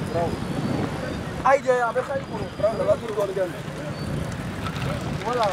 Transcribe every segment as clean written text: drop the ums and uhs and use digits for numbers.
Voilà.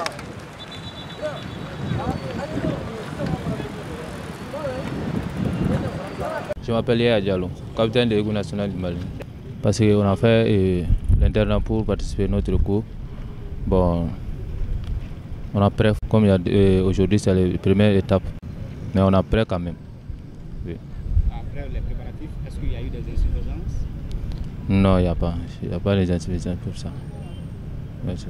Je m'appelle Yaya Diallo, capitaine de l'équipe nationale du Mali. Parce qu'on a fait l'internat pour participer à notre cours. Bon, on a prêt, comme aujourd'hui c'est la première étape, mais on a prêt quand même. Oui. Après les préparatifs, est-ce qu'il y a eu des insuffisances? Non, il n'y a pas. Il n'y a pas les insuffisances pour ça. Merci.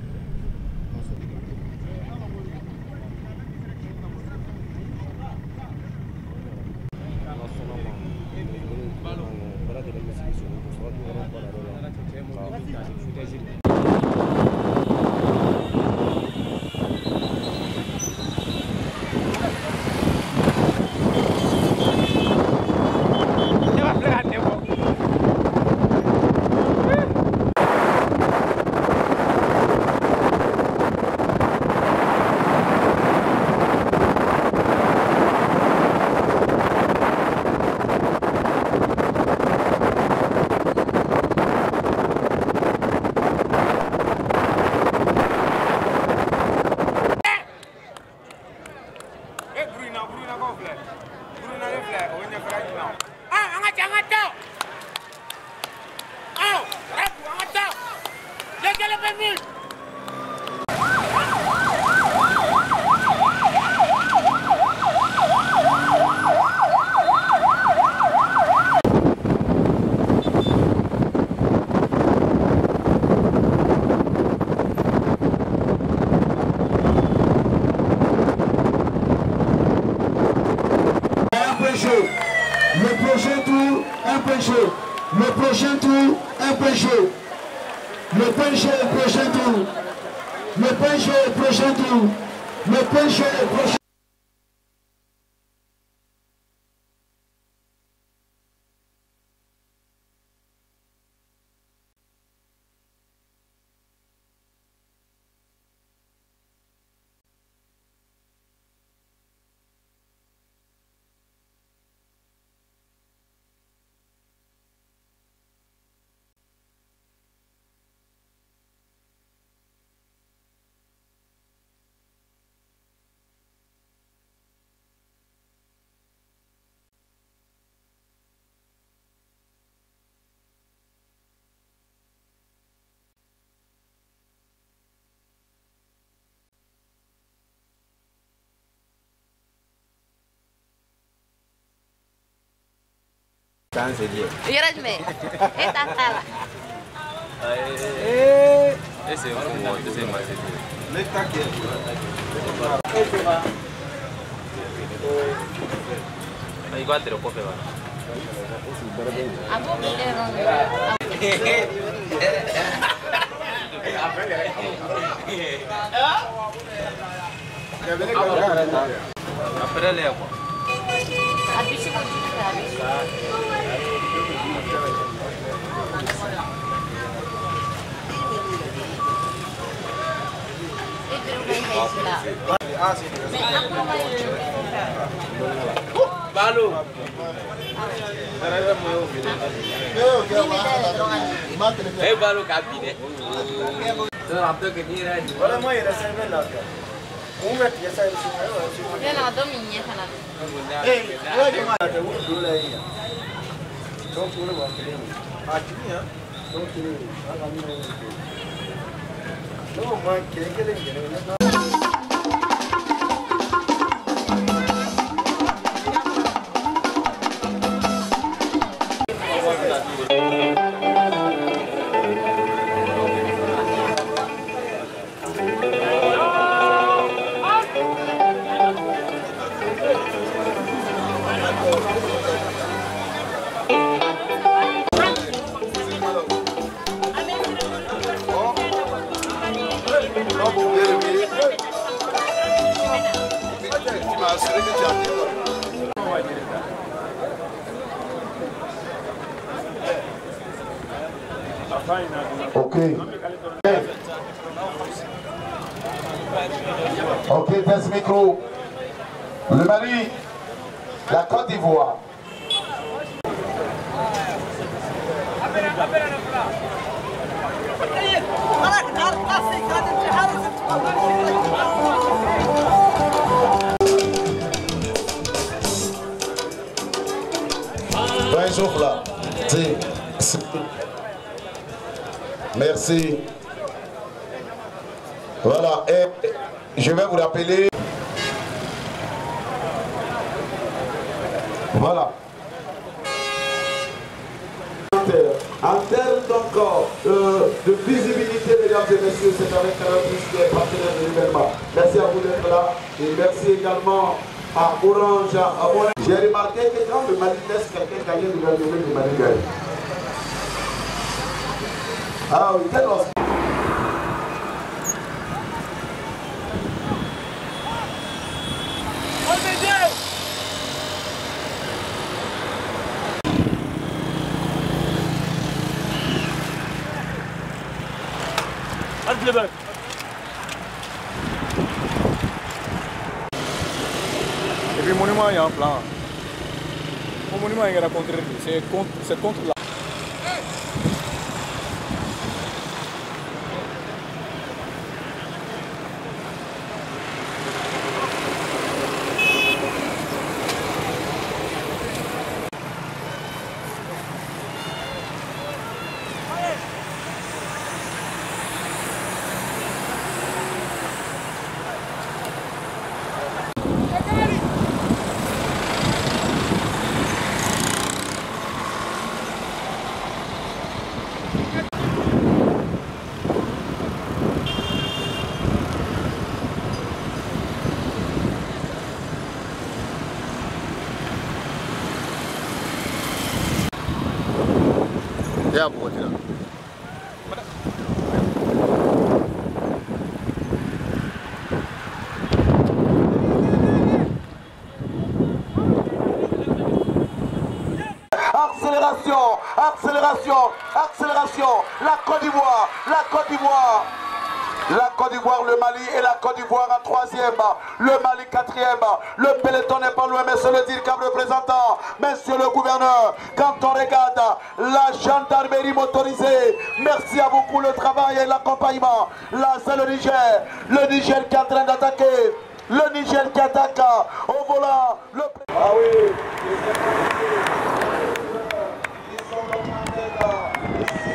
Le prochain tour, un peu chaud. Le prochain tour, un peu chaud. Le pain chaud au prochain tour. Le pain chaud au prochain tour. Le pain chaud au prochain tour. Irajme. Eta tala. Ese es un monte, ese es más. Ahí va, te lo puedo pegar. Espérale agua. Balu. Balu kabine. Ok. Ok, test micro. Le Mali, la Côte d'Ivoire. Bonjour là. Merci. Voilà, et je vais vous rappeler. Voilà. En termes donc de visibilité, mesdames et messieurs, c'est avec Canal+ qui est partenaire de l'événement. Merci à vous d'être là et merci également à Orange, à Monet. J'ai remarqué que quand le Mali laisse quelqu'un gagner, il va donner le Mali gagne. Ah oui, quel oscar. Et puis le monument, il y a un plan. Le monument, il y a la contre, c'est contre la... Ya buat tidak. Accélération, accélération, accélération. La Côte d'Ivoire, la Côte d'Ivoire. La Côte d'Ivoire, le Mali et la Côte d'Ivoire en troisième, le Mali quatrième. Le peloton n'est pas loin, mais c'est le dire comme représentant, monsieur le gouverneur. Quand on regarde la gendarmerie motorisée, merci à vous pour le travail et l'accompagnement. Là, c'est le Niger qui est en train d'attaquer. Le Niger qui attaque au volant. Ah oui, ils sont en train d'être ici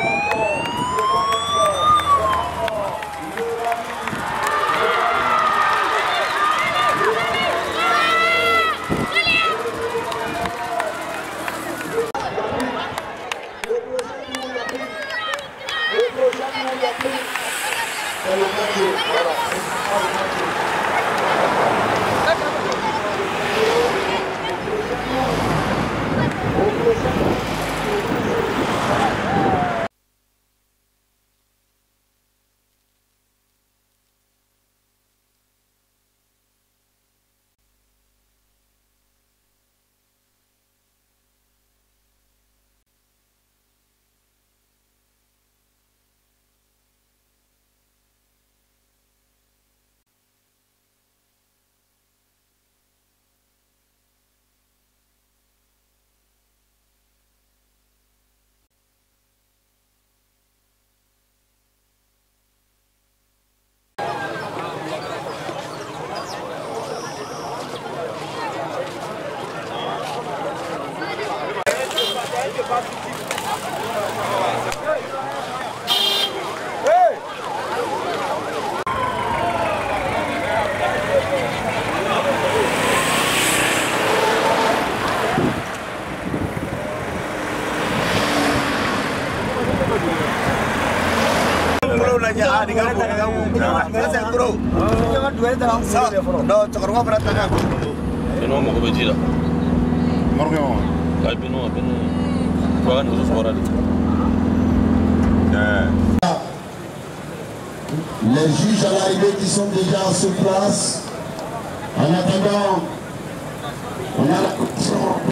les juges à l'arrivée qui sont déjà sur place. En attendant, on a la question.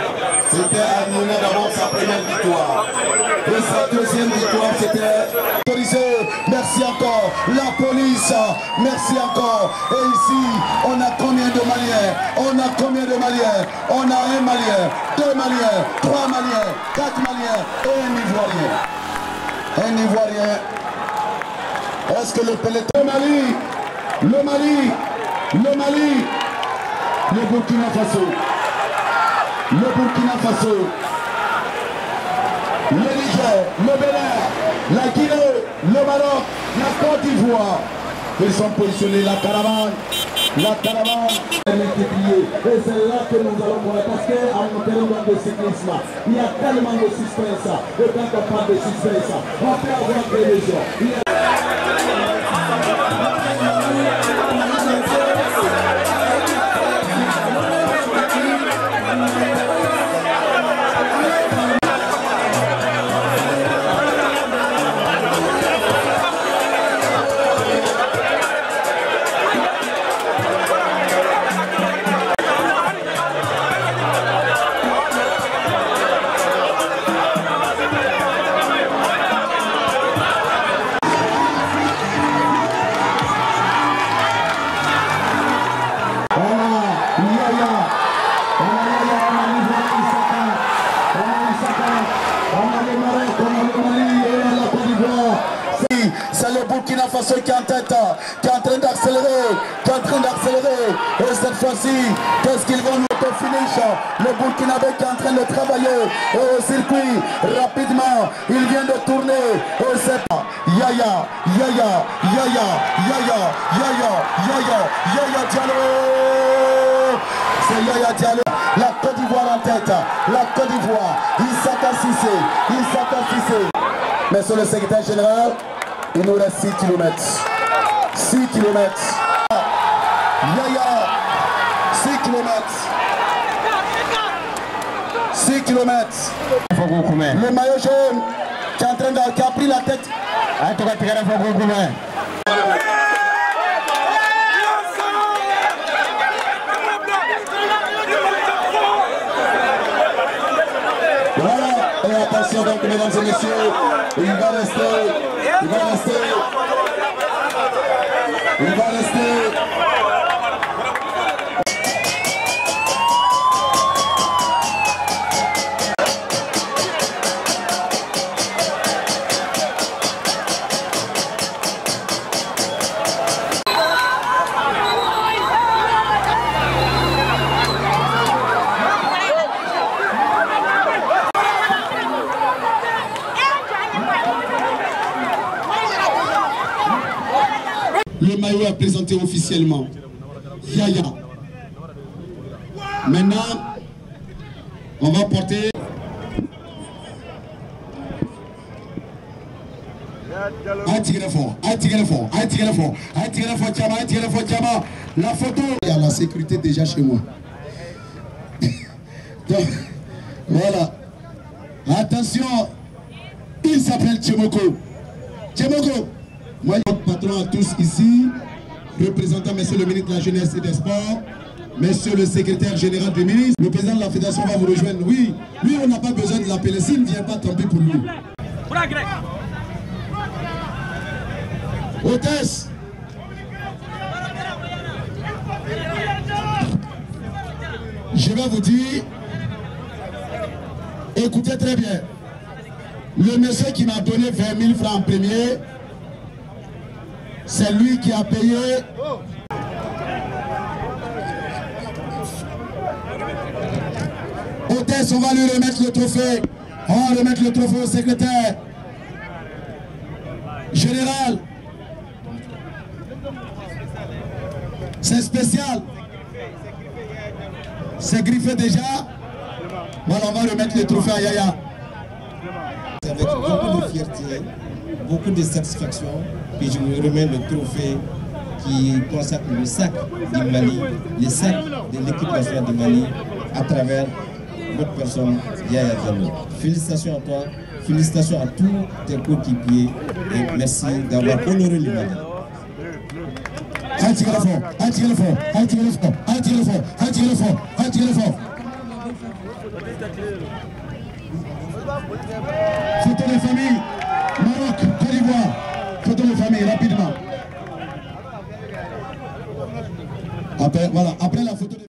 C'était Amina d'abord sa première victoire. Et sa deuxième victoire, c'était sécurisé. Merci encore. La police, merci encore. Et ici, on a combien de Maliens? On a combien de Maliens? On a 1 Malien, 2 Maliens, 3 Maliens, 4 Maliens et un Ivoirien. Un Ivoirien. Est-ce que le peloton... Le Mali, le Burkina Faso, le Niger, le Bénin, la Guinée, le Maroc, la Côte d'Ivoire. Ils sont positionnés, la caravane est multipliée. Et c'est là que nous allons voir, parce qu'en termes de cyclisme, il y a tellement de suspense. Et quand on parle de suspense, on peut avoir des lésions. C'est le Burkina Faso qui est en tête, qui est en train d'accélérer, Et cette fois-ci, qu'est-ce qu'ils vont nous finish? Le Burkinabé qui est en train de travailler au circuit rapidement. Il vient de tourner. Et c'est Yaya Diallo. C'est Yaya Diallo. La Côte d'Ivoire en tête. La Côte d'Ivoire. Issaka Cissé. Monsieur le secrétaire général, il nous reste 6 km. 6 km. Yaya, 6 km. 6 km. Le maillot jaune qui est en train qui a pris la tête. Voilà, et attention donc mesdames et messieurs, il va rester. Le maillot est présenté officiellement. Yaya. Maintenant, on va porter... La photo. Il y a la sécurité déjà chez moi. Donc, voilà. Attention, il s'appelle Tchemoko. Moi, notre patron à tous ici, représentant monsieur le ministre de la Jeunesse et des Sports, monsieur le secrétaire général du ministre, le président de la fédération va vous rejoindre. Oui, lui on n'a pas besoin de l'appeler, s'il ne vient pas, tant pis pour lui. Hôtesse. Je vais vous dire, écoutez très bien, le monsieur qui m'a donné 20 000 francs en premier, c'est lui qui a payé. Hôtesse, on va lui remettre le trophée. On va remettre le trophée au secrétaire général. C'est spécial. C'est griffé déjà. Voilà, on va remettre le trophée à Yaya. Avec beaucoup de fierté, beaucoup de satisfaction, que je me remets le trophée qui consacre le sac du Mali, le sac de l'équipe nationale du Mali, à travers votre personne, Yaya Diallo. Félicitations à toi, félicitations à tous tes coéquipiers et merci d'avoir honoré le Mali. Photo des familles, Maroc, Côte d'Ivoire. Après, voilà, après la photo.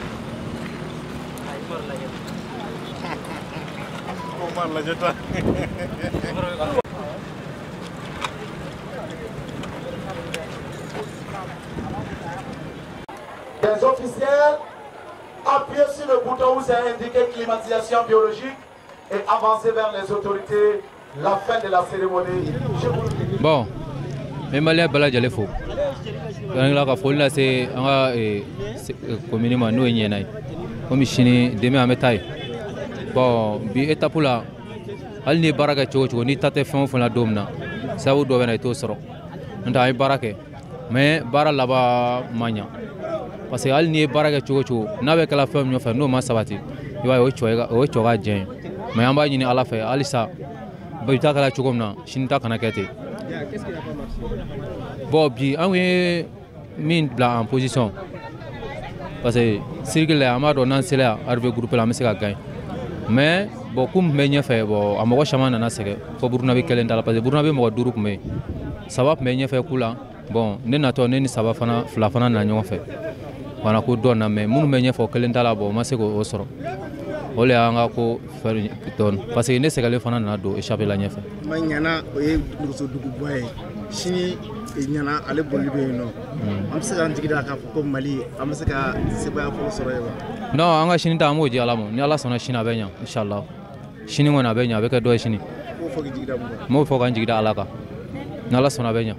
Les officiels, appuyez sur le bouton où c'est indiqué climatisation biologique et avancez vers les autorités. La fin de la cérémonie. Bon, mais Malien Bala Jalefo. Là, la folie là, c'est un communément nous y en a. Comme Chine, demain à Métaille. Bon, bi étape là. Al ni baraka chocho ni tate fon fon la domna. Ça vous doit venir tout soro. Nda ay barake. Mais bara là-bas mania. Parce que al ni baraka chocho. N'avec la femme nous fait nous ma sabati. Il va au choga djen. Mais en bas ni ala fait alisa. Bayta kala chogomna shinta kana kete. Qu'est-ce qu'il a pas marché? Bon, bi anwe min bla en position. Parce que circle là amado nan sela arrivé groupe la mesika gagne. Mais bon comme meñe fait bon amoko chama nana sege fo burna be kelen dala parce que burna be mo duru mais ça va meñe fait kula bon ne na to ne ni saba fana fla fana na nyon fait wana ko donna mais munu meñe fo kelen dala bon maseko osoro ole anga ko fer don parce que ne segale fana na do échapper la ñefe mañana oye muso dugu boy chini ñana ale bolli be no am se kan jigida ka ko Mali am se ka seba fo soro ba non anga chini ta moji alamo ni ala sona china benya inshallah chini ngona benya be ka do chini ko fo jigida mo fo kan jigida alaka na ala sona benya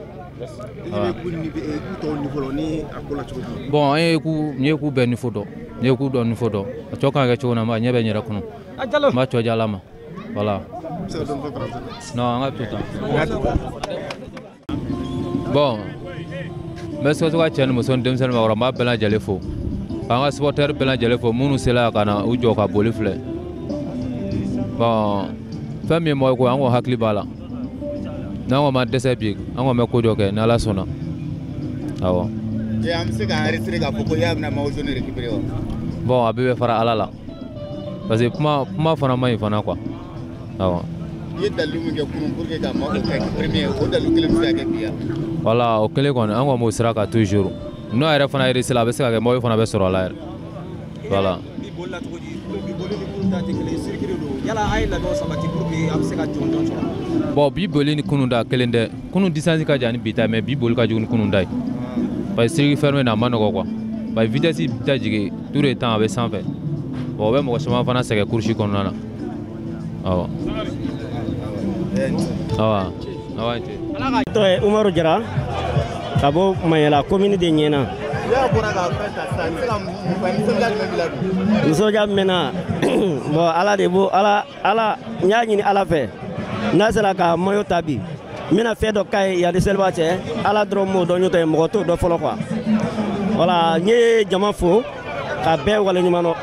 bon ay ku nyeku ben fodo nyeku don fodo to kan ga chona ma nyebe nyera kuno ma to jalama voilà non anga tout bon mais ce que tu as nous sommes dem selma wara ma bela jale fo anga supporter bela jale fo munu sela kana ujo ka bolifle bon fami mo ko ango hakli bala nango ma dese big ango me ko joke na la sona awo ye am se ka retire ka foko ya na ma ozone récupérer bon abibe fara alala parce que kuma fana mai fana quoi awo ye dalu mu ke kunu pour que ka ma ko ka premier o dalu kele mu ka biya voilà o kele kon ango mo sira ka toujours no era fana ire sila be se ka mo fana be soro la voilà bi bolla to bi bolli ni kunta te kele circuit do yala ay la do sabati pour que am se ka jonjon bon bi bolli ni kununda kelende kunu distance ka jani bita mais bi bolli ka jogun kunundai parce que circuit fermé na mano quoi ba vitesse bita jige tout le temps avec 120 bon be mo chama fana se ka kurshi konana awa awa awa to Umaru Jara kabo mayela commune de Niena ya bora ka feta sa ni ka mu fa ni biladu soja mena bo ala de bo ala nyaani ni ala fe nasala ka moyo tabi mina fe do kay ya de selba che ala dromo do nyoto e moto do folo quoi voilà ñe jama fo ka be wala ni mano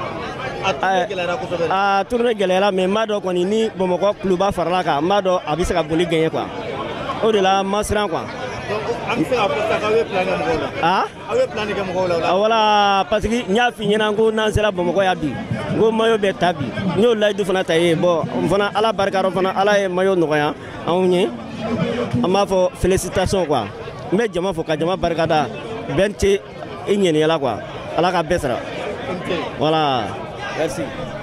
a tourner gelera mais mado ko ni bomoko kluba farla ka mado abisa ka boli gagner quoi au de la masran quoi ah voilà parce que nya fi nyina ngo nansela bomoko ya bi ngo mayo be tabi nyo laydu fana taye bon fana ala barkaro fana ala e mayo no ya awunye ama fo félicitations quoi mais jama fo ka jama barkada benti inyeni yala quoi ala ka besra voilà merci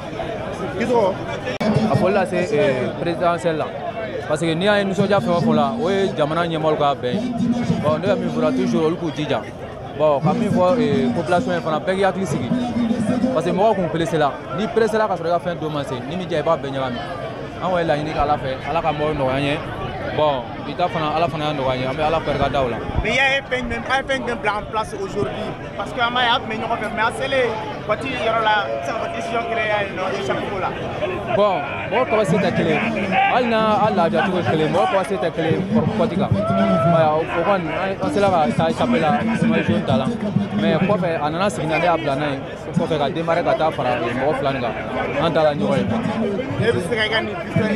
apolla c'est présidentiel là parce que ni a nous soja fait là oui jamana nyemol ka ben bon ne mi fura toujours ku jija bon quand mi voit population fana pegi akli sigi parce que moi ko presse là ni presse là ka so ga fin domancer ni mi jay ba ben nyami an wa la ni ka la fait ala ka mo no yanye bon ita fana ala fana no yanye ambe ala perga dawla mais il y a un peine de plan en place aujourd'hui parce que ama ya me nyoko mais asele pati yoro la sa décision créée no échappe là bon moi ko c'est clé alna alla ja to clé moi ko c'est clé pour potika ma o kon asela ka sa échappe là moi jeune talent mais ko fait anana signalé à plan nay ko fait ka démarrer ka ta fara mo plan ga andala ni way et vous serez gagné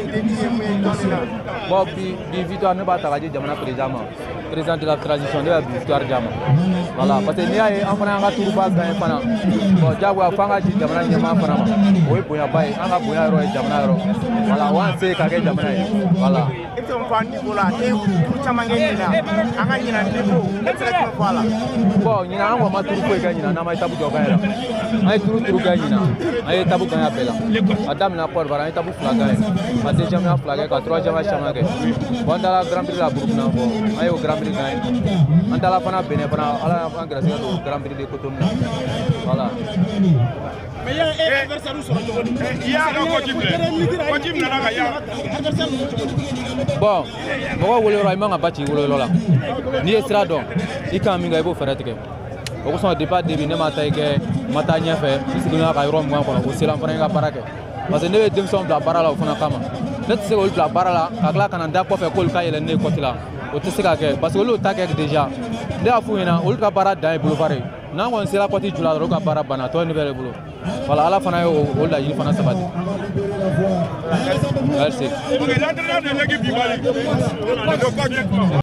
bon bi victoire ne ba ta jamana président de la transition de la victoire jama voilà parce que ni ay an fana an ka turuba gagné fana bon jagoya f'an ka di jamana ɲɛmaa fana ma o ye bonyaba ye an ka bonya yɔrɔ ye jamana yɔrɔ voilà o y'an se ka kɛ jamana ye voilà. I bɛ se mun fɔ an niveau la e turu caman kɛ ɲina an ka ɲina niveau e bɛ se ka jumɛn fɔ a la. bon ɲina an kɔni ma turu foyi kɛ ɲina n'an ma étape jɔ gagné la an ye turu kɛ ɲina an ye étape gagné a bɛɛ la a daminɛ Côte d'Ivoire an ye étape 2 gagné ka deuxième ya 2 kɛ ka troisième ya caman kɛ bon an taara Grand Prix la Burkina bon an y'o Grand Prix gagné an taara fana Benin fana ala y'an gɛrɛsɛgɛ don Grand Prix de Cotonou na voilà. Mais il y a un adversaire sur le tour. Il y a un Kojib nana ka ya. Adversaire bon mɔgɔ wolo yɔrɔ i man ka ba ci wolo yɔrɔ la n'i ye sira dɔn i kan min kan i b'o fɛɛrɛ tigɛ o kosɔn depuis début ne ma taa i kɛ ma taa ɲɛfɛ n sigilen ka yɔrɔ mugan kɔnɔ o sera n fana ye n ka baara kɛ parce que ne bɛ denmisɛnw bila baara la o fana kama ne tɛ se k'olu bila baara la ka tila ka na n da kɔfɛ k'olu ka yɛlɛ ne ye kɔti la o tɛ se ka kɛ parce que olu ta kɛ déjà ne y'a f'u ɲɛna olu ka baara dan ye bolofara ye n'an kɔni sera kɔti ju la dɔrɔn olu ka baara banna tɔ ye ne bɛ de bolo voilà ala fana ye o laɲini fana sabati. Merci.